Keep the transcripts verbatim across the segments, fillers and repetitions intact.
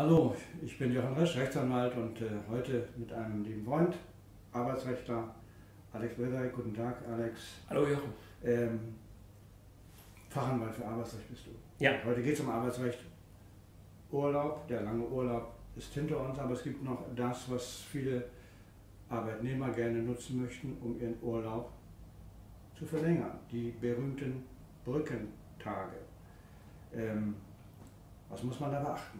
Hallo, ich bin Jochen Risch, Rechtsanwalt und äh, heute mit einem lieben Freund, Arbeitsrechtler, Alex Wildeig. Guten Tag, Alex. Hallo Jochen. Ähm, Fachanwalt für Arbeitsrecht bist du. Ja. Heute geht es um Arbeitsrecht. Urlaub, der lange Urlaub ist hinter uns, aber es gibt noch das, was viele Arbeitnehmer gerne nutzen möchten, um ihren Urlaub zu verlängern. Die berühmten Brückentage. Ähm, was muss man da beachten?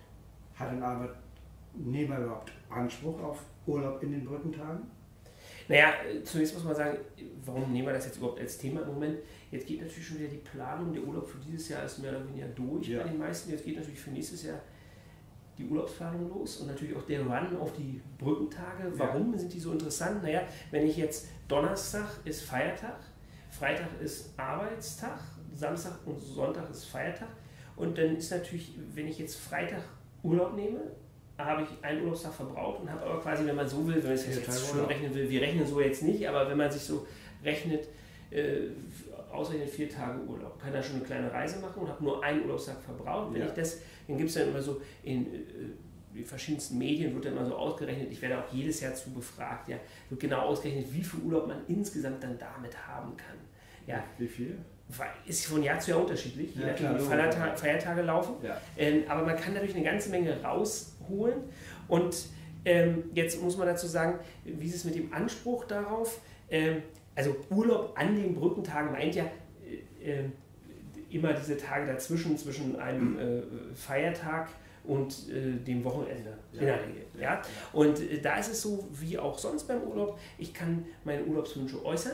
Hat ein Arbeitnehmer überhaupt Anspruch auf Urlaub in den Brückentagen? Naja, zunächst muss man sagen, warum nehmen wir das jetzt überhaupt als Thema im Moment? Jetzt geht natürlich schon wieder die Planung, der Urlaub für dieses Jahr ist mehr oder weniger durch ja. bei den meisten. Jetzt geht natürlich für nächstes Jahr die Urlaubsplanung los und natürlich auch der Run auf die Brückentage. Warum ja. sind die so interessant? Naja, wenn ich jetzt Donnerstag ist Feiertag, Freitag ist Arbeitstag, Samstag und Sonntag ist Feiertag und dann ist natürlich, wenn ich jetzt Freitag Urlaub nehme, habe ich einen Urlaubstag verbraucht und habe aber quasi, wenn man so will, wenn man es jetzt, jetzt schon rechnen will, wir rechnen so jetzt nicht, aber wenn man sich so rechnet, äh, ausrechnet vier Tage Urlaub, kann da schon eine kleine Reise machen und habe nur einen Urlaubstag verbraucht. Wenn ja. ich das, dann gibt es dann immer so in äh, die verschiedensten Medien wird dann immer so ausgerechnet, ich werde auch jedes Jahr zu befragt, ja, wird genau ausgerechnet, wie viel Urlaub man insgesamt dann damit haben kann. Ja. Wie viel? Ist von Jahr zu Jahr unterschiedlich, je ja, nachdem wie Feiertage, Feiertage laufen. Ja. Ähm, aber man kann dadurch eine ganze Menge rausholen. Und ähm, jetzt muss man dazu sagen, wie ist es mit dem Anspruch darauf? Ähm, also Urlaub an den Brückentagen meint ja äh, äh, immer diese Tage dazwischen, zwischen einem äh, Feiertag und äh, dem Wochenende ja. in der Regel. Ja? Ja. Und äh, da ist es so, wie auch sonst beim Urlaub, ich kann meine Urlaubswünsche äußern,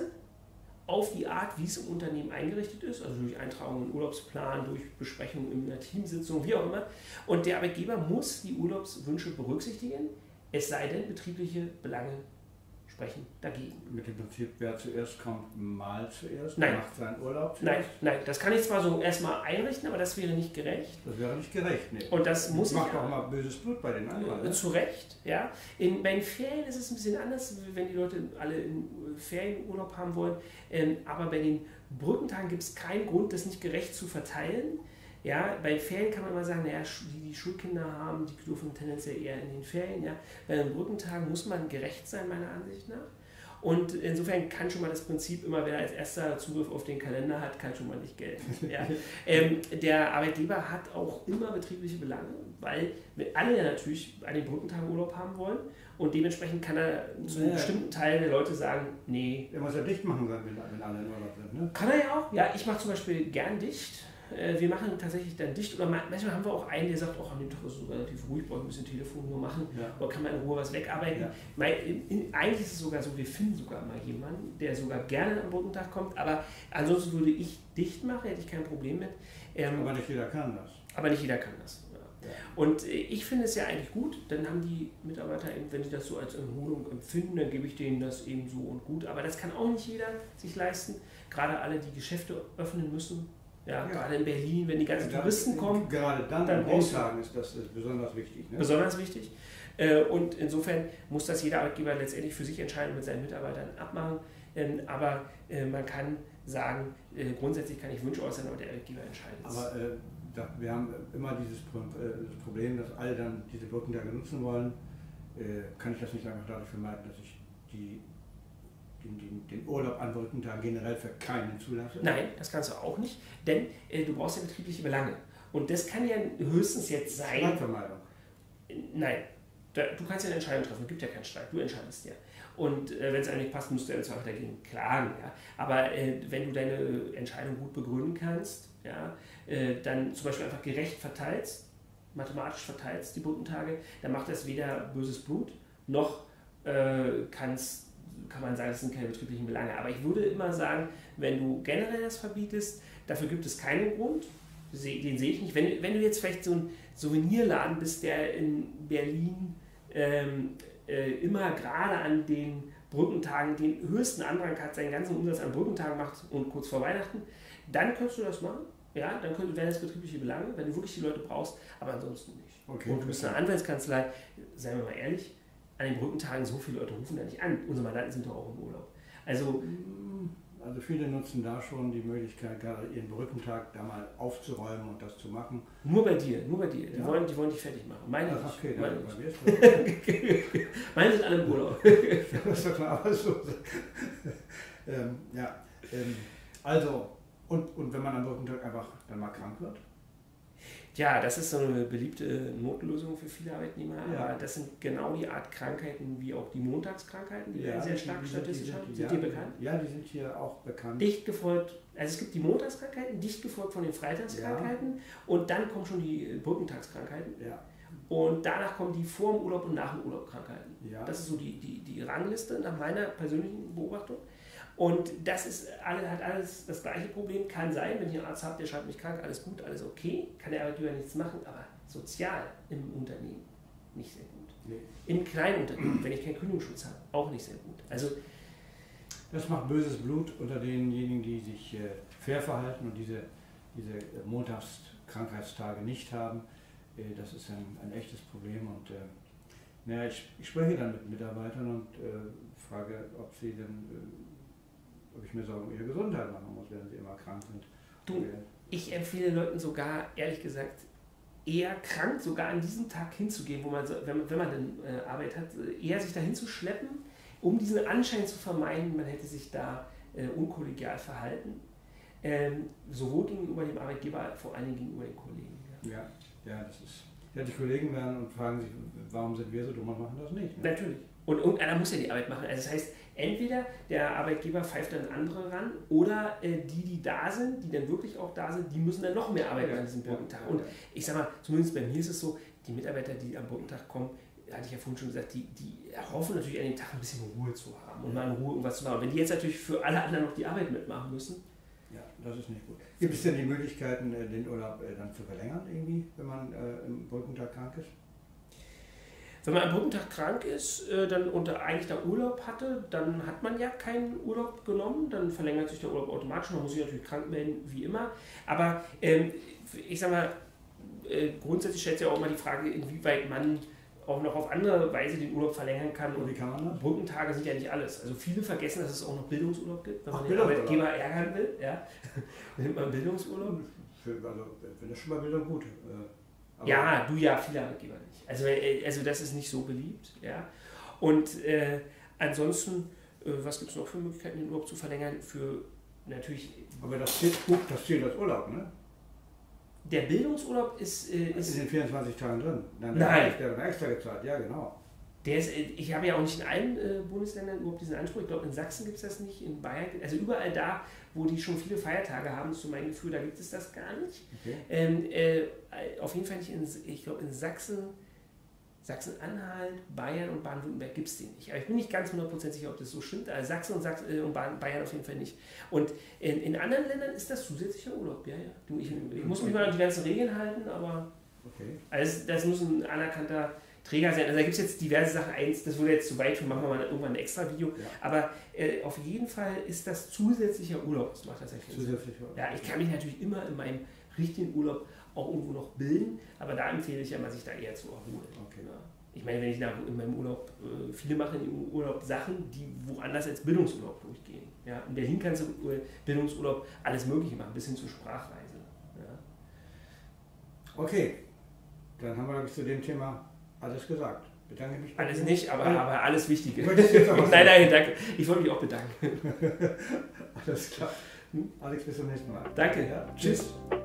auf die Art, wie es im Unternehmen eingerichtet ist, also durch Eintragung in Urlaubsplan, durch Besprechung in einer Teamsitzung, wie auch immer. Und der Arbeitgeber muss die Urlaubswünsche berücksichtigen, es sei denn, betriebliche Belange sprechen dagegen. Mit dem Prinzip, wer zuerst kommt, mal zuerst, nein. macht seinen Urlaub zuerst? Nein, nein, das kann ich zwar so erstmal einrichten, aber das wäre nicht gerecht. Das wäre nicht gerecht, nee. Und das muss macht doch mal böses Blut bei den anderen. Ne? Zu Recht, ja. In, bei den Ferien ist es ein bisschen anders, wenn die Leute alle in Ferienurlaub haben wollen. Ähm, aber bei den Brückentagen gibt es keinen Grund, das nicht gerecht zu verteilen. Ja, bei Ferien kann man immer sagen, naja, die, die Schulkinder haben, die dürfen tendenziell eher in den Ferien. Ja. Bei den Brückentagen muss man gerecht sein, meiner Ansicht nach. Und insofern kann schon mal das Prinzip, immer wer als erster Zugriff auf den Kalender hat, kann schon mal nicht gelten. Ja. ähm, der Arbeitgeber hat auch immer betriebliche Belange, weil wir alle natürlich an den Brückentagen Urlaub haben wollen. Und dementsprechend kann er zu einem ja. bestimmten Teil der Leute sagen, nee. Er muss ja dicht machen, wenn, wenn alle in Urlaub sind, ne? Kann er ja auch. Ja, ich mache zum Beispiel gern dicht. Wir machen tatsächlich dann dicht, oder manchmal haben wir auch einen, der sagt, oh, an dem Tag ist es relativ ruhig, brauche ich ein bisschen Telefon nur machen, ja. oder kann man in Ruhe was wegarbeiten. Ja. In, in, eigentlich ist es sogar so, wir finden sogar mal jemanden, der sogar gerne am Brückentag kommt, aber ansonsten würde ich dicht machen, hätte ich kein Problem mit. Ähm, aber nicht jeder kann das. Aber nicht jeder kann das. Ja. Ja. Und ich finde es ja eigentlich gut, dann haben die Mitarbeiter, eben, wenn sie das so als Erholung empfinden, dann gebe ich denen das eben so und gut. Aber das kann auch nicht jeder sich leisten, gerade alle, die Geschäfte öffnen müssen. Ja, ja, gerade in Berlin, wenn die ganzen ja, Touristen kommen. Gerade dann, dann brauchst du ist das ist besonders wichtig. Ne? Besonders wichtig. Und insofern muss das jeder Arbeitgeber letztendlich für sich entscheiden, mit seinen Mitarbeitern abmachen. Aber man kann sagen, grundsätzlich kann ich Wünsche äußern, aber der Arbeitgeber entscheidet es. Aber äh, da, wir haben immer dieses Problem, dass alle dann diese Brückentage nutzen wollen. Äh, kann ich das nicht einfach dadurch vermeiden, dass ich die Den, den, den Urlaub an Brückentagen generell für keinen zulasse? Nein, das kannst du auch nicht, denn äh, du brauchst ja betriebliche Belange. Und das kann ja höchstens jetzt sein... Streitvermeidung. Nein, da, du kannst ja eine Entscheidung treffen, es gibt ja keinen Streit, du entscheidest ja. Und äh, wenn es einem nicht passt, musst du ja zwar dagegen klagen. Ja? Aber äh, wenn du deine Entscheidung gut begründen kannst, ja, äh, dann zum Beispiel einfach gerecht verteilst, mathematisch verteilst die Brückentage, dann macht das weder böses Blut, noch äh, kannst kann man sagen, das sind keine betrieblichen Belange. Aber ich würde immer sagen, wenn du generell das verbietest, dafür gibt es keinen Grund, den sehe ich nicht. Wenn, wenn du jetzt vielleicht so ein Souvenirladen bist, der in Berlin ähm, äh, immer gerade an den Brückentagen den höchsten Andrang hat, seinen ganzen Umsatz an Brückentagen macht und kurz vor Weihnachten, dann könntest du das machen. Ja, dann könnte, wären das betriebliche Belange, wenn du wirklich die Leute brauchst, aber ansonsten nicht. Okay, und du bist eine Anwaltskanzlei, seien wir mal ehrlich, an den Brückentagen so viele Leute rufen da nicht an. Unsere Mandanten sind doch auch im Urlaub. Also, also viele nutzen da schon die Möglichkeit, gerade ihren Brückentag da mal aufzuräumen und das zu machen. Nur bei dir, nur bei dir. Die, ja. wollen, die wollen dich fertig machen. Meine Ach, okay, nicht. Meine, bei mir ist Meine sind alle im Urlaub. Das ist doch klar, aber so. ähm, ja, ähm, also, und, und wenn man am Brückentag einfach dann mal krank wird? Ja, das ist so eine beliebte Notlösung für viele Arbeitnehmer, Ja. aber das sind genau die Art Krankheiten wie auch die Montagskrankheiten, die Ja, sehr die- stark die sind- statistisch die haben. sind- Sind ja, dir bekannt? Ja, die sind hier auch bekannt. Dicht gefolgt, also es gibt die Montagskrankheiten, dicht gefolgt von den Freitagskrankheiten und dann kommen schon die Brückentagskrankheiten Ja, und danach kommen die vor dem Urlaub und nach dem Urlaub Krankheiten. ja. Das ist so die, die, die Rangliste nach meiner persönlichen Beobachtung. Und das ist alle, hat alles das gleiche Problem. Kann sein, wenn ich einen Arzt habe, der schreibt mich krank, alles gut, alles okay, kann der Arbeitgeber nichts machen, aber sozial im Unternehmen nicht sehr gut. Nee. Im kleinen Unternehmen, wenn ich keinen Kündigungsschutz habe, auch nicht sehr gut. Also Das macht böses Blut unter denjenigen, die sich äh, fair verhalten und diese, diese äh, Montagskrankheitstage nicht haben. Äh, das ist ein, ein echtes Problem. Und äh, naja, ich, ich spreche dann mit Mitarbeitern und äh, frage, ob sie denn, äh, ob ich mir Sorgen um ihre Gesundheit machen muss, wenn sie immer krank sind. du, ich empfehle Leuten sogar, ehrlich gesagt, eher krank sogar an diesem Tag hinzugehen, wo man, so, wenn, wenn man dann äh, Arbeit hat, eher sich dahin zu schleppen, um diesen Anschein zu vermeiden, man hätte sich da äh, unkollegial verhalten. Ähm, sowohl gegenüber dem Arbeitgeber, vor allen Dingen gegenüber den Kollegen. Ja, Ja, ja, das ist. Ja, die Kollegen werden und fragen sich, warum sind wir so dumm und machen das nicht? Ne? natürlich. Und irgendeiner muss ja die Arbeit machen. Also das heißt, entweder der Arbeitgeber pfeift dann andere ran oder äh, die, die da sind, die dann wirklich auch da sind, die müssen dann noch mehr arbeiten Ja, an diesem ja, Brückentag. ja, Und ja. ich sag mal, zumindest bei mir ist es so, die Mitarbeiter, die am Brückentag kommen, hatte ich ja vorhin schon gesagt, die, die erhoffen natürlich an dem Tag ein bisschen Ruhe zu haben und mal in Ruhe irgendwas zu machen. Und wenn die jetzt natürlich für alle anderen noch die Arbeit mitmachen müssen. Ja, das ist nicht gut. Gibt es denn die Möglichkeiten, äh, den Urlaub äh, dann zu verlängern, irgendwie, wenn man äh, im Brückentag krank ist? Wenn man am Brückentag krank ist äh, dann und eigentlich da Urlaub hatte, dann hat man ja keinen Urlaub genommen, dann verlängert sich der Urlaub automatisch, man muss sich natürlich krank melden, wie immer. Aber ähm, ich sag mal, äh, grundsätzlich stellt sich ja auch immer die Frage, inwieweit man auch noch auf andere Weise den Urlaub verlängern kann. Und wie kann man das? Brückentage sind ja nicht alles. Also viele vergessen, dass es auch noch Bildungsurlaub gibt, wenn Ach, man den Bildungsurlaub. Arbeitgeber ärgern will. Ja. Dann nimmt man Bildungsurlaub. Für, also, wenn das schon mal Bildung gut. Äh, aber Ja, du ja, viele Arbeitgeber nicht. Also, äh, also das ist nicht so beliebt. Ja. Und äh, ansonsten, äh, was gibt es noch für Möglichkeiten, den Urlaub zu verlängern? Für natürlich. aber das zählt, gut, das zählt als Urlaub, ne? Der Bildungsurlaub ist. Äh, Ist ist in den vierundzwanzig Tagen drin. Dann Nein. Der wird extra gezahlt, ja genau. Der ist, ich habe ja auch nicht in allen äh, Bundesländern überhaupt diesen Anspruch. Ich glaube, in Sachsen gibt es das nicht, in Bayern, also überall da, wo die schon viele Feiertage haben, ist so mein Gefühl, da gibt es das gar nicht. Okay. Ähm, äh, auf jeden Fall nicht in, ich glaube, in Sachsen, Sachsen-Anhalt, Bayern und Baden-Württemberg gibt es den nicht. Aber ich bin nicht ganz hundertprozentig sicher, ob das so stimmt. Also Sachsen und, Sachsen, äh, und Bayern auf jeden Fall nicht. Und in, in anderen Ländern ist das zusätzlicher Urlaub. Ja, ja. Du, ich, ich muss mich mal an die ganzen Regeln halten, aber Okay. also das muss ein anerkannter Träger sein. Also da gibt es jetzt diverse Sachen. Eins, das wurde jetzt zu weit, machen wir mal irgendwann ein extra Video. Ja. Aber äh, auf jeden Fall ist das zusätzlicher Urlaub. Das macht tatsächlich Sinn. Zusätzlich Urlaub. Ja, ich kann mich natürlich immer in meinem richtigen Urlaub auch irgendwo noch bilden, aber da empfehle ich ja mal, sich da eher zu erholen. Okay. Ja. Ich meine, wenn ich nach, in meinem Urlaub, äh, viele machen im Urlaub Sachen, die woanders als Bildungsurlaub durchgehen. Ja, in Berlin kannst du äh, Bildungsurlaub alles Mögliche machen, bis hin zur Sprachreise. Ja. Okay, dann haben wir zu dem Thema alles gesagt. Bedanke mich bei Alles dir. nicht, aber, Ja. aber alles Wichtige. Möchtest du jetzt noch was Nein, sagen? nein, danke. Ich wollte mich auch bedanken. Alles klar. Alex, bis zum nächsten Mal. Danke. Ja, Tschüss. tschüss.